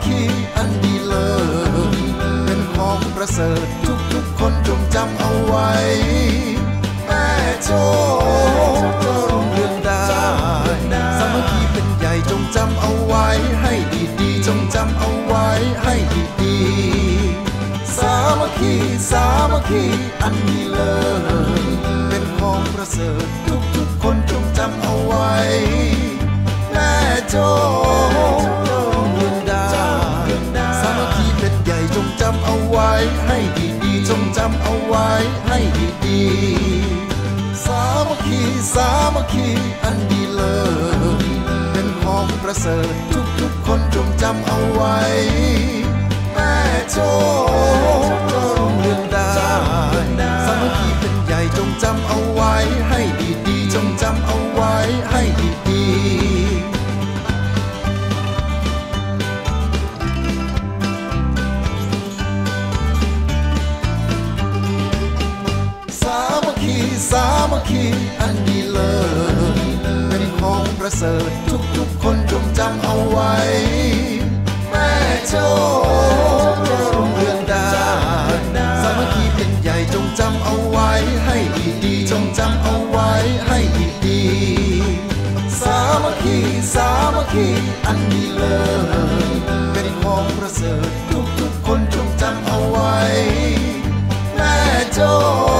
คีอันดีเลิศเป็นของประเสริฐทุกคนจงจำเอาไว้แม่โจ้จะรุ่งเรืองได้สามัคคีเป็นใหญ่จงจำเอาไว้ให้ดีๆจงจำเอาไว้ให้ดีๆสามัคคีอันดีเลิศเป็นของประเสริฐทุกคนจงจำเอาไว้แม่โจ้จะรุ่งเรืองได้สามัคคีเป็นใหญ่จงจำเอาไว้ให้ดีๆจงจำเอาไว้ให้ดีๆสามัคคีอันดีเลิศเป็นของประเสริฐทุกคนจงจำเอาไว้แม่โจ้จะรุ่งเรืองได้สามัคคีเป็นใหญ่จงจำเอาไว้ให้ดีๆจงจำเอาไว้ให้ดีๆสามัคคีอันดีเลิศเป็นของประเสริฐทุกคนจงจำเอาไว้แม่โจ้จะรุ่งเรืองได้สามัคคีเป็นใหญ่จงจำเอาไว้ให้ดีๆจงจำเอาไว้ให้ดีๆสามัคคีอันดีเลิศเป็นของประเสริฐทุกคนจงจำเอาไว้แม่โจ้